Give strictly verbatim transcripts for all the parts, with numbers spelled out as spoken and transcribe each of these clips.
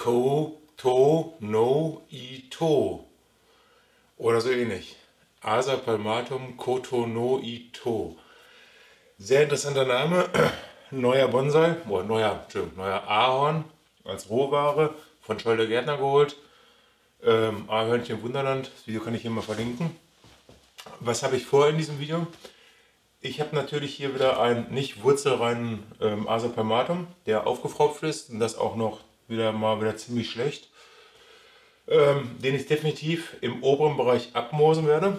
Koto-no-ito oder so ähnlich. Acer palmatum Koto-no-ito. Sehr interessanter Name. Neuer Bonsai, oh, neuer, Entschuldigung, neuer Ahorn als Rohware von Scholl Gärtner geholt. Ähm, Ahornchen Wunderland, das Video kann ich hier mal verlinken. Was habe ich vor in diesem Video? Ich habe natürlich hier wieder einen nicht wurzelreinen ähm, Acer palmatum, der aufgefropft ist und das auch noch wieder mal wieder ziemlich schlecht, ähm, den ich definitiv im oberen Bereich abmoosen werde.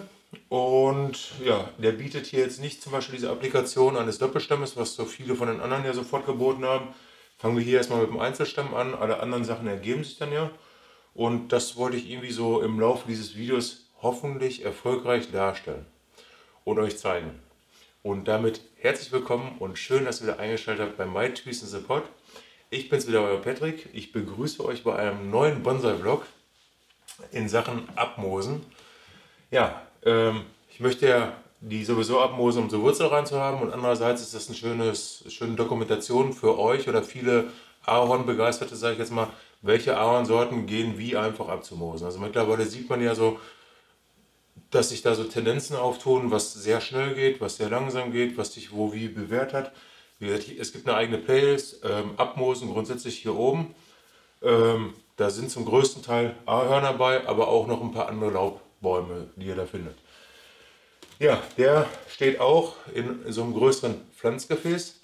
Und ja, der bietet hier jetzt nicht zum Beispiel diese Applikation eines Doppelstammes, was so viele von den anderen ja sofort geboten haben. Fangen wir hier erstmal mit dem Einzelstamm an, alle anderen Sachen ergeben sich dann ja. Und das wollte ich irgendwie so im Laufe dieses Videos hoffentlich erfolgreich darstellen und euch zeigen. Und damit herzlich willkommen und schön, dass ihr wieder eingeschaltet habt bei My Trees in the Pot. Ich bin's wieder, euer Patrick. Ich begrüße euch bei einem neuen Bonsai-Vlog in Sachen Abmoosen. Ja, ähm, ich möchte ja die sowieso abmoosen, um so Wurzel reinzuhaben, und andererseits ist das eine schönes, schöne Dokumentation für euch oder viele Ahornbegeisterte, sage ich jetzt mal, welche Ahornsorten gehen wie einfach abzumoosen. Also mittlerweile sieht man ja so, dass sich da so Tendenzen auftun, was sehr schnell geht, was sehr langsam geht, was sich wo wie bewährt hat. Wie gesagt, es gibt eine eigene Playlist, ähm, Abmoosen grundsätzlich hier oben. Ähm, da sind zum größten Teil Ahorn dabei, aber auch noch ein paar andere Laubbäume, die ihr da findet. Ja, der steht auch in so einem größeren Pflanzgefäß.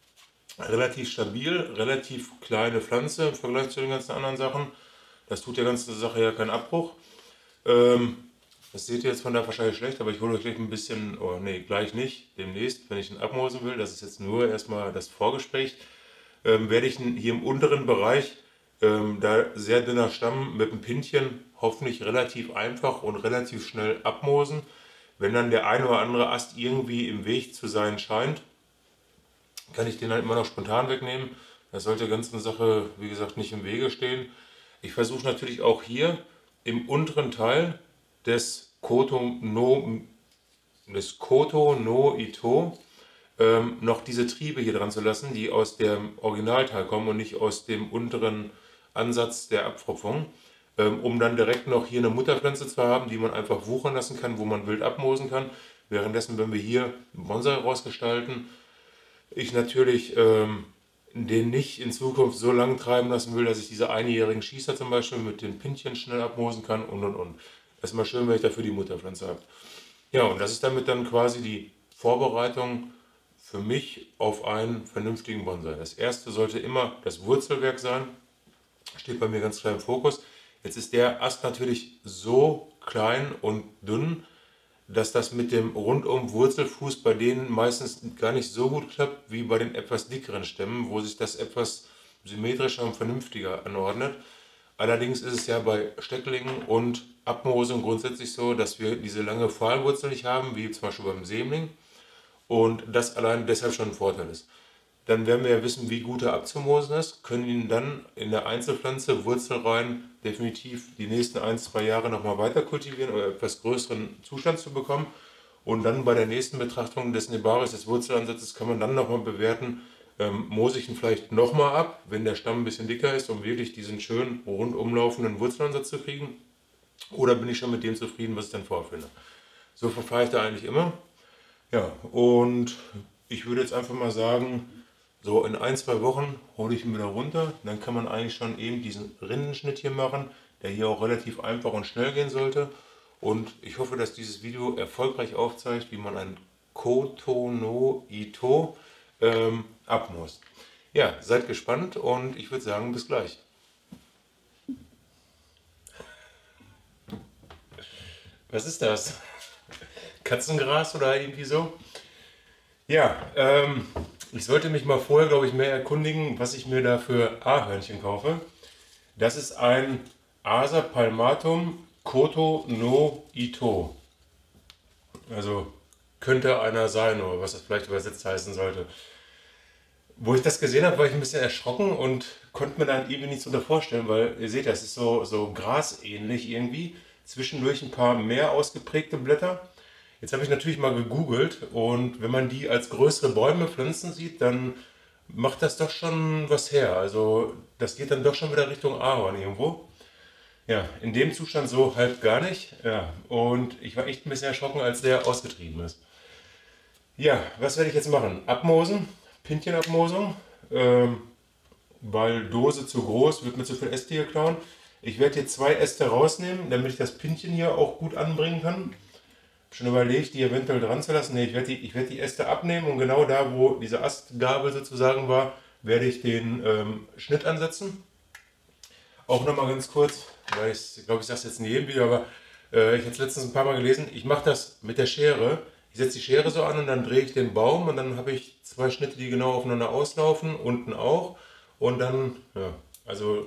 Relativ stabil, relativ kleine Pflanze im Vergleich zu den ganzen anderen Sachen. Das tut der ganzen Sache ja keinen Abbruch. Ähm, das seht ihr jetzt von da wahrscheinlich schlecht, aber ich hole euch gleich ein bisschen, oh nee, gleich nicht, demnächst, wenn ich ihn abmoosen will. Das ist jetzt nur erstmal das Vorgespräch. Ähm, werde ich ihn hier im unteren Bereich, ähm, da sehr dünner Stamm mit einem Pintchen, hoffentlich relativ einfach und relativ schnell abmoosen. Wenn dann der eine oder andere Ast irgendwie im Weg zu sein scheint, kann ich den halt immer noch spontan wegnehmen. Das sollte der ganzen Sache, wie gesagt, nicht im Wege stehen. Ich versuche natürlich auch hier im unteren Teil des Koto no, des Koto no Ito ähm, noch diese Triebe hier dran zu lassen, die aus dem Originalteil kommen und nicht aus dem unteren Ansatz der Abpfropfung, ähm, um dann direkt noch hier eine Mutterpflanze zu haben, die man einfach wuchern lassen kann, wo man wild abmoosen kann. Währenddessen, wenn wir hier einen Bonsai rausgestalten, ich natürlich ähm, den nicht in Zukunft so lang treiben lassen will, dass ich diese einjährigen Schießer zum Beispiel mit den Pintchen schnell abmoosen kann und und und. Das ist mal schön, wenn ich dafür die Mutterpflanze habe. Ja, und das ist damit dann quasi die Vorbereitung für mich auf einen vernünftigen Bonsai. Das erste sollte immer das Wurzelwerk sein, steht bei mir ganz klar im Fokus. Jetzt ist der Ast natürlich so klein und dünn, dass das mit dem rundum Wurzelfuß bei denen meistens gar nicht so gut klappt wie bei den etwas dickeren Stämmen, wo sich das etwas symmetrischer und vernünftiger anordnet. Allerdings ist es ja bei Stecklingen und Abmoosung grundsätzlich so, dass wir diese lange Pfahlwurzel nicht haben, wie zum Beispiel beim Sämling, und das allein deshalb schon ein Vorteil ist. Dann werden wir ja wissen, wie gut er abzumoosen ist, können ihn dann in der Einzelpflanze wurzelrein definitiv die nächsten ein, zwei Jahre nochmal weiter kultivieren oder etwas größeren Zustand zu bekommen. Und dann bei der nächsten Betrachtung des Nebaris, des Wurzelansatzes, kann man dann nochmal bewerten, ähm, moose ich ihn vielleicht nochmal ab, wenn der Stamm ein bisschen dicker ist, um wirklich diesen schönen rundum laufenden Wurzelansatz zu kriegen. Oder bin ich schon mit dem zufrieden, was ich dann vorfinde. So verfahre ich da eigentlich immer. Ja, und ich würde jetzt einfach mal sagen, so in ein, zwei Wochen hole ich ihn wieder runter. Dann kann man eigentlich schon eben diesen Rindenschnitt hier machen, der hier auch relativ einfach und schnell gehen sollte. Und ich hoffe, dass dieses Video erfolgreich aufzeigt, wie man ein Koto no Ito ähm, abmoost. Ja, seid gespannt und ich würde sagen, bis gleich. Was ist das? Katzengras oder irgendwie so? Ja, ähm, ich sollte mich mal vorher, glaube ich, mehr erkundigen, was ich mir da für Ahornchen kaufe. Das ist ein Acer palmatum Koto no Ito. Also könnte einer sein, oder was das vielleicht übersetzt heißen sollte. Wo ich das gesehen habe, war ich ein bisschen erschrocken und konnte mir dann irgendwie nichts darunter vorstellen, weil ihr seht, das ist so, so grasähnlich irgendwie. Zwischendurch ein paar mehr ausgeprägte Blätter. Jetzt habe ich natürlich mal gegoogelt, und wenn man die als größere Bäume pflanzen sieht, dann macht das doch schon was her. Also das geht dann doch schon wieder Richtung Ahorn irgendwo. Ja, in dem Zustand so halb gar nicht. Ja, und ich war echt ein bisschen erschrocken, als der ausgetrieben ist. Ja, was werde ich jetzt machen? Abmosen, Pintchenabmosung, ähm, weil Dose zu groß, wird mir zu viel Äste hier klauen. Ich werde hier zwei Äste rausnehmen, damit ich das Pintchen hier auch gut anbringen kann. Schon überlegt, die eventuell dran zu lassen. Nee, ich werde die, ich werde die Äste abnehmen und genau da, wo diese Astgabel sozusagen war, werde ich den ähm, Schnitt ansetzen. Auch nochmal ganz kurz, weil ich glaube, ich sage es jetzt in jedem Video, aber äh, ich habe es letztens ein paar Mal gelesen. Ich mache das mit der Schere. Ich setze die Schere so an und dann drehe ich den Baum und dann habe ich zwei Schnitte, die genau aufeinander auslaufen, unten auch. Und dann, ja, also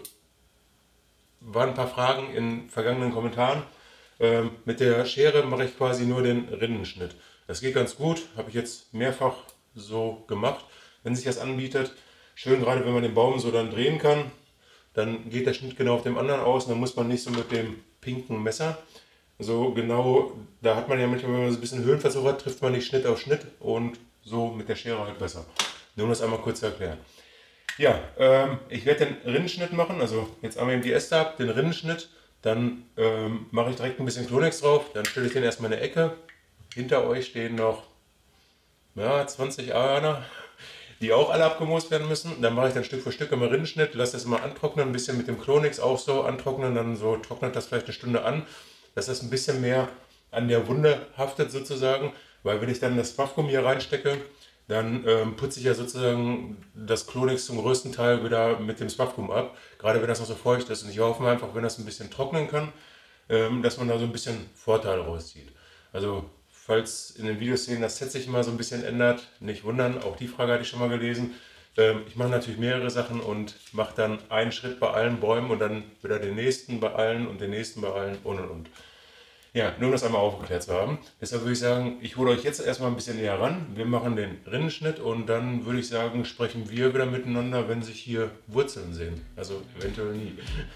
waren ein paar Fragen in vergangenen Kommentaren. Ähm, mit der Schere mache ich quasi nur den Rinnenschnitt. Das geht ganz gut, habe ich jetzt mehrfach so gemacht. Wenn sich das anbietet, schön gerade wenn man den Baum so dann drehen kann, dann geht der Schnitt genau auf dem anderen aus und dann muss man nicht so mit dem pinken Messer. So genau, da hat man ja manchmal, wenn man so ein bisschen Höhenversuch hat, trifft man nicht Schnitt auf Schnitt und so mit der Schere halt besser. Nur um das einmal kurz zu erklären. Ja, ähm, ich werde den Rinnenschnitt machen, also jetzt einmal eben die Äste ab, den Rinnenschnitt, dann ähm, mache ich direkt ein bisschen Klonex drauf, dann stelle ich den erstmal in eine Ecke. Hinter euch stehen noch ja, zwanzig Ahorner, die auch alle abgemoost werden müssen. Dann mache ich dann Stück für Stück immer Rinnenschnitt, lasse das immer antrocknen, ein bisschen mit dem Klonix auch so antrocknen, dann so trocknet das vielleicht eine Stunde an, dass das ein bisschen mehr an der Wunde haftet sozusagen, weil wenn ich dann das Waffgummi hier reinstecke, dann ähm, putze ich ja sozusagen das Klonix zum größten Teil wieder mit dem Swaffgum ab, gerade wenn das noch so feucht ist. Und ich hoffe mir einfach, wenn das ein bisschen trocknen kann, ähm, dass man da so ein bisschen Vorteil rauszieht. Also falls in den Videos sehen, das Set sich immer so ein bisschen ändert, nicht wundern, auch die Frage hatte ich schon mal gelesen. Ähm, ich mache natürlich mehrere Sachen und mache dann einen Schritt bei allen Bäumen und dann wieder den nächsten bei allen und den nächsten bei allen und und und. Ja, nur um das einmal aufgeklärt zu haben. Deshalb würde ich sagen, ich hole euch jetzt erstmal ein bisschen näher ran. Wir machen den Rinnenschnitt und dann würde ich sagen, sprechen wir wieder miteinander, wenn sich hier Wurzeln sehen. Also eventuell nie.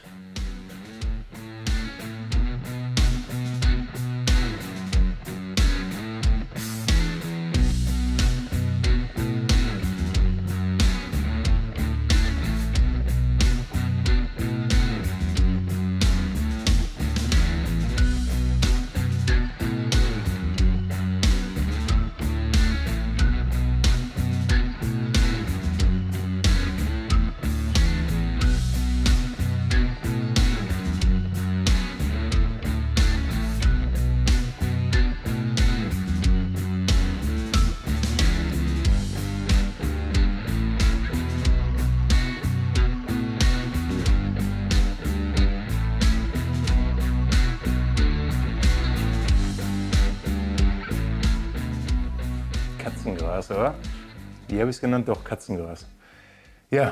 Katzengras, oder? Wie habe ich es genannt? Doch, Katzengras. Ja,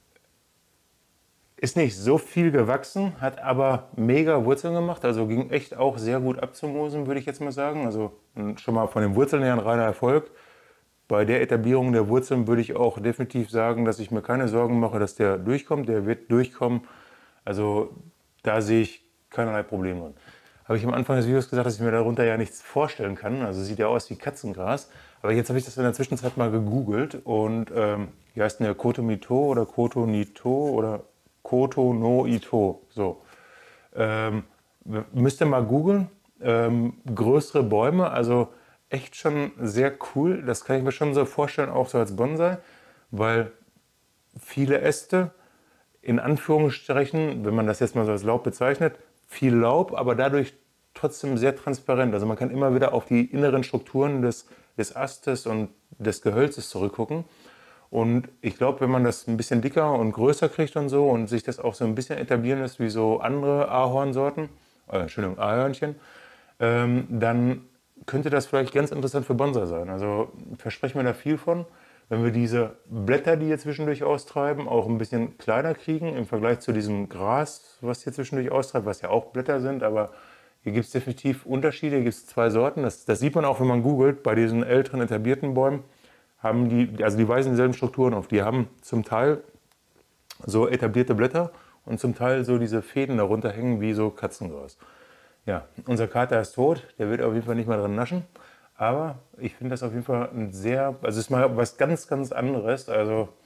ist nicht so viel gewachsen, hat aber mega Wurzeln gemacht, also ging echt auch sehr gut abzumosen, würde ich jetzt mal sagen. Also schon mal von den Wurzeln her ein reiner Erfolg. Bei der Etablierung der Wurzeln würde ich auch definitiv sagen, dass ich mir keine Sorgen mache, dass der durchkommt. Der wird durchkommen. Also da sehe ich keinerlei Probleme drin. Habe ich am Anfang des Videos gesagt, dass ich mir darunter ja nichts vorstellen kann. Also sieht ja aus wie Katzengras. Aber jetzt habe ich das in der Zwischenzeit mal gegoogelt und ähm, wie heißt denn der Kotomito oder Kotonito oder Kotonoito? So. Ähm, müsst ihr mal googeln. Ähm, größere Bäume, also echt schon sehr cool. Das kann ich mir schon so vorstellen, auch so als Bonsai, weil viele Äste, in Anführungsstrichen, wenn man das jetzt mal so als Laub bezeichnet, viel Laub, aber dadurch trotzdem sehr transparent. Also man kann immer wieder auf die inneren Strukturen des, des Astes und des Gehölzes zurückgucken. Und ich glaube, wenn man das ein bisschen dicker und größer kriegt und so und sich das auch so ein bisschen etablieren lässt wie so andere Ahornsorten, äh, Entschuldigung, Ahornchen, ähm, dann könnte das vielleicht ganz interessant für Bonsai sein. Also versprechen wir da viel von. Wenn wir diese Blätter, die hier zwischendurch austreiben, auch ein bisschen kleiner kriegen im Vergleich zu diesem Gras, was hier zwischendurch austreibt, was ja auch Blätter sind, aber hier gibt es definitiv Unterschiede. Hier gibt es zwei Sorten. Das, das sieht man auch, wenn man googelt. Bei diesen älteren etablierten Bäumen haben die, also die weisen dieselben Strukturen auf. Die haben zum Teil so etablierte Blätter und zum Teil so diese Fäden darunter hängen wie so Katzengras. Ja, unser Kater ist tot. Der wird auf jeden Fall nicht mehr dran naschen. Aber ich finde das auf jeden Fall ein sehr, also es ist mal was ganz, ganz anderes. Also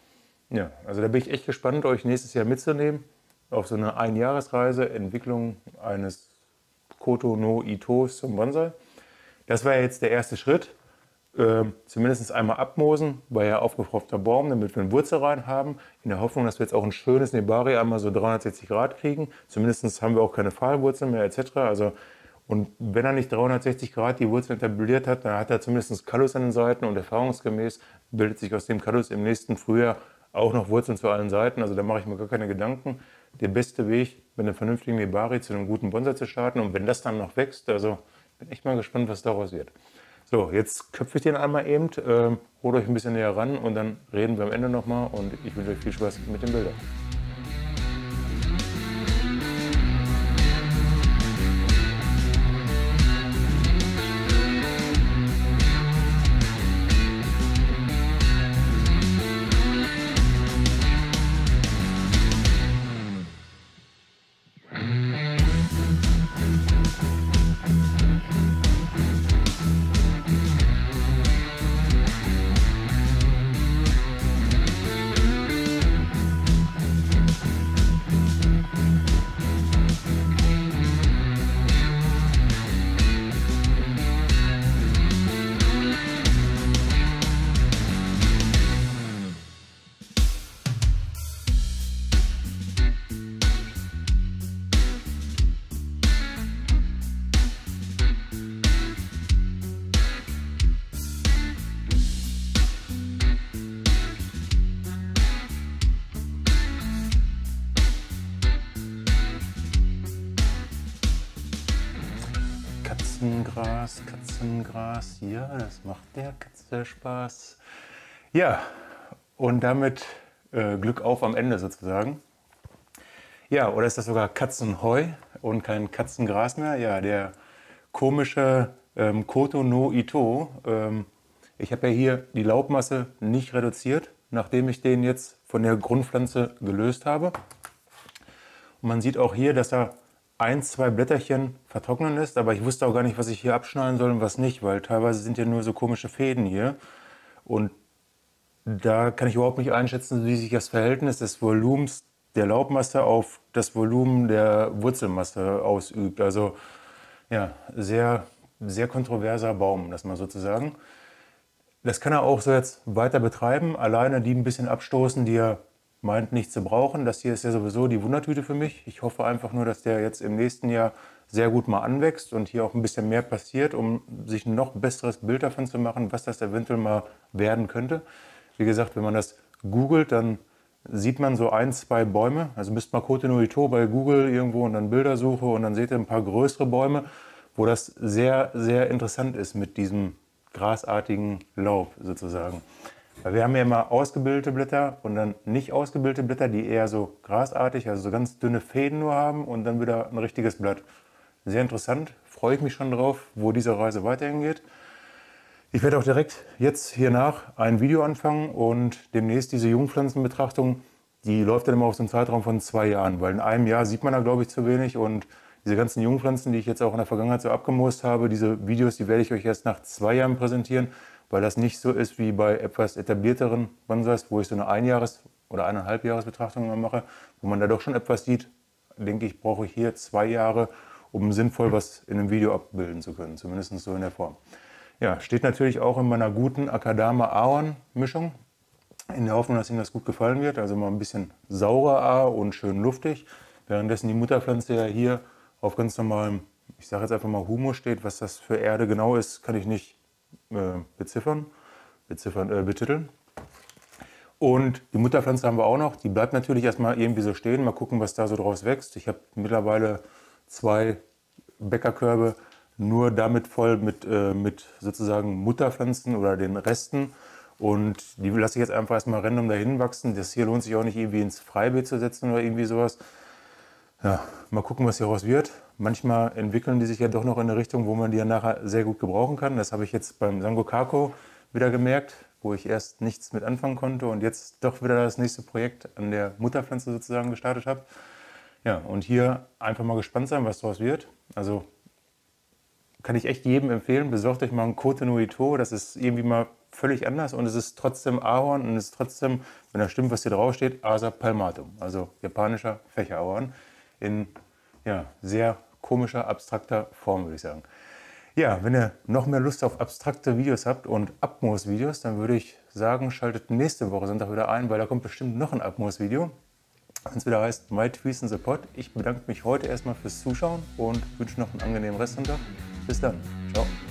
Ja, also da bin ich echt gespannt, euch nächstes Jahr mitzunehmen auf so eine Einjahresreise, Entwicklung eines Koto no Itos zum Bonsai. Das war ja jetzt der erste Schritt. Ähm, zumindest einmal abmoosen, war ja aufgepfropfter Baum, damit wir einen Wurzelrein haben, in der Hoffnung, dass wir jetzt auch ein schönes Nebari einmal so dreihundertsechzig Grad kriegen. Zumindest haben wir auch keine Pfahlwurzeln mehr et cetera. Also, und wenn er nicht dreihundertsechzig Grad die Wurzeln etabliert hat, dann hat er zumindest Kallus an den Seiten und erfahrungsgemäß bildet sich aus dem Kallus im nächsten Frühjahr auch noch Wurzeln zu allen Seiten. Also da mache ich mir gar keine Gedanken. Der beste Weg, mit einem vernünftigen Nebari zu einem guten Bonsai zu starten, und wenn das dann noch wächst, also bin echt mal gespannt, was daraus wird. So, jetzt köpfe ich den einmal eben, äh, holt euch ein bisschen näher ran und dann reden wir am Ende nochmal und ich wünsche euch viel Spaß mit den Bildern. Katzengras, Katzengras, ja, das macht der Katze Spaß. Ja, und damit äh, Glück auf am Ende sozusagen. Ja, oder ist das sogar Katzenheu und kein Katzengras mehr? Ja, der komische ähm, Koto no Ito. Ähm, ich habe ja hier die Laubmasse nicht reduziert, nachdem ich den jetzt von der Grundpflanze gelöst habe. Und man sieht auch hier, dass er ein, zwei Blätterchen vertrocknen lässt, aber ich wusste auch gar nicht, was ich hier abschneiden soll und was nicht, weil teilweise sind ja nur so komische Fäden hier. Und da kann ich überhaupt nicht einschätzen, wie sich das Verhältnis des Volumens der Laubmasse auf das Volumen der Wurzelmasse ausübt. Also ja, sehr, sehr kontroverser Baum, das mal sozusagen. Das kann er auch so jetzt weiter betreiben, alleine die ein bisschen abstoßen, die er meint nicht zu brauchen. Das hier ist ja sowieso die Wundertüte für mich. Ich hoffe einfach nur, dass der jetzt im nächsten Jahr sehr gut mal anwächst und hier auch ein bisschen mehr passiert, um sich ein noch besseres Bild davon zu machen, was das eventuell mal werden könnte. Wie gesagt, wenn man das googelt, dann sieht man so ein, zwei Bäume. Also müsst mal Koto no Ito bei Google irgendwo und dann Bildersuche und dann seht ihr ein paar größere Bäume, wo das sehr, sehr interessant ist mit diesem grasartigen Laub sozusagen. Weil wir haben ja immer ausgebildete Blätter und dann nicht ausgebildete Blätter, die eher so grasartig, also so ganz dünne Fäden nur haben und dann wieder ein richtiges Blatt. Sehr interessant, freue ich mich schon drauf, wo diese Reise weiterhin geht. Ich werde auch direkt jetzt hiernach ein Video anfangen und demnächst diese Jungpflanzenbetrachtung, die läuft dann immer auf so einen Zeitraum von zwei Jahren, weil in einem Jahr sieht man da, glaube ich, zu wenig und diese ganzen Jungpflanzen, die ich jetzt auch in der Vergangenheit so abgemoost habe, diese Videos, die werde ich euch erst nach zwei Jahren präsentieren, weil das nicht so ist wie bei etwas etablierteren Bonsais, wo ich so eine Einjahres- oder eineinhalbjahresbetrachtung immer mache, wo man da doch schon etwas sieht. Denke ich, brauche ich hier zwei Jahre, um sinnvoll was in einem Video abbilden zu können, zumindest so in der Form. Ja, steht natürlich auch in meiner guten Akadama-Ahorn-Mischung, in der Hoffnung, dass Ihnen das gut gefallen wird. Also mal ein bisschen saurer A und schön luftig, währenddessen die Mutterpflanze ja hier auf ganz normalem, ich sage jetzt einfach mal Humus steht. Was das für Erde genau ist, kann ich nicht äh, beziffern, beziffern äh, betiteln. Und die Mutterpflanze haben wir auch noch. Die bleibt natürlich erstmal irgendwie so stehen. Mal gucken, was da so draus wächst. Ich habe mittlerweile zwei Bäckerkörbe nur damit voll mit, äh, mit sozusagen Mutterpflanzen oder den Resten. Und die lasse ich jetzt einfach erstmal random dahin wachsen. Das hier lohnt sich auch nicht irgendwie ins Freibeet zu setzen oder irgendwie sowas. Ja, mal gucken, was hieraus wird. Manchmal entwickeln die sich ja doch noch in eine Richtung, wo man die ja nachher sehr gut gebrauchen kann. Das habe ich jetzt beim Sangokako wieder gemerkt, wo ich erst nichts mit anfangen konnte und jetzt doch wieder das nächste Projekt an der Mutterpflanze sozusagen gestartet habe. Ja, und hier einfach mal gespannt sein, was daraus wird. Also kann ich echt jedem empfehlen, besorgt euch mal ein Koto no Ito. Das ist irgendwie mal völlig anders und es ist trotzdem Ahorn und es ist trotzdem, wenn das stimmt, was hier drauf steht, Acer palmatum, also japanischer Fächerahorn in ja, sehr komischer, abstrakter Form, würde ich sagen. Ja, wenn ihr noch mehr Lust auf abstrakte Videos habt und Atmos-Videos, dann würde ich sagen, schaltet nächste Woche Sonntag wieder ein, weil da kommt bestimmt noch ein Atmos-Video. Wenn es wieder heißt My Trees in the Pot. Ich bedanke mich heute erstmal fürs Zuschauen und wünsche noch einen angenehmen Restsonntag. Bis dann. Ciao.